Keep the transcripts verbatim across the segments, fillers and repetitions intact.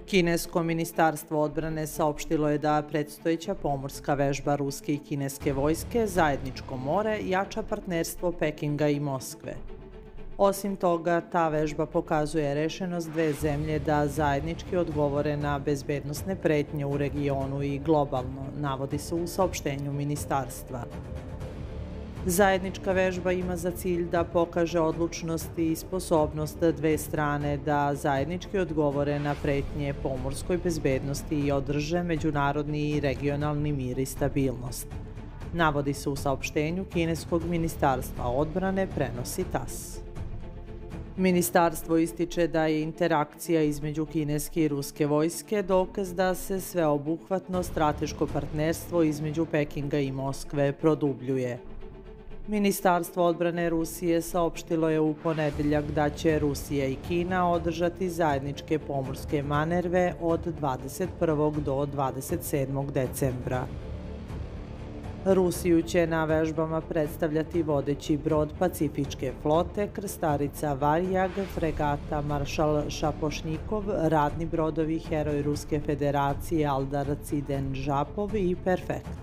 Kinesko ministarstvo odbrane saopštilo je da predstojeća pomorska vežba ruske i kineske vojske Zajedničko more jača partnerstvo Pekinga i Moskve. Osim toga, ta vežba pokazuje rešenost dve zemlje da zajednički odgovore na bezbednosne pretnje u regionu i globalno, navodi se u saopštenju ministarstva. Zajednička vežba ima za cilj da pokaže odlučnost i sposobnost dve strane da zajednički odgovore na pretnje pomorskoj bezbednosti i održe međunarodni i regionalni mir i stabilnost. Navodi se u saopštenju Kineskog ministarstva odbrane, prenosi tas. Ministarstvo ističe da je interakcija između kineske i ruske vojske dokaz da se sveobuhvatno strateško partnerstvo između Pekinga i Moskve produbljuje. Ministarstvo odbrane Rusije saopštilo je u ponedeljak da će Rusija i Kina održati zajedničke pomorske manerve od dvadeset prvog do dvadeset sedmog decembra. Rusiju će na vežbama predstavljati vodeći brod Pacifičke flote, krstarica Varjag, fregata Maršal Šapošnjikov, radni brodovi Heroj Ruske federacije Aldar Cidenžapov i Perfekt.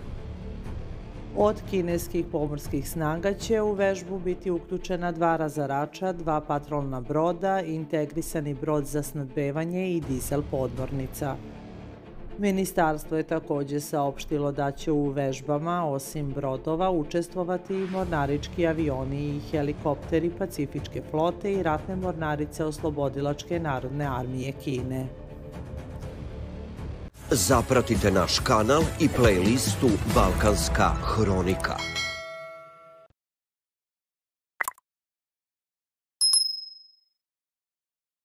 Od kineskih pomorskih snaga će u vežbu biti uključena dva razarača, dva patrolna broda, integrisani brod za snabdevanje i dizel podmornica. Ministarstvo je takođe saopštilo da će u vežbama, osim brodova, učestvovati i mornarički avioni i helikopteri Pacifičke flote i ratne mornarice Oslobodilačke narodne armije Kine. Zapratite naš kanal i playlistu Balkanska hronika.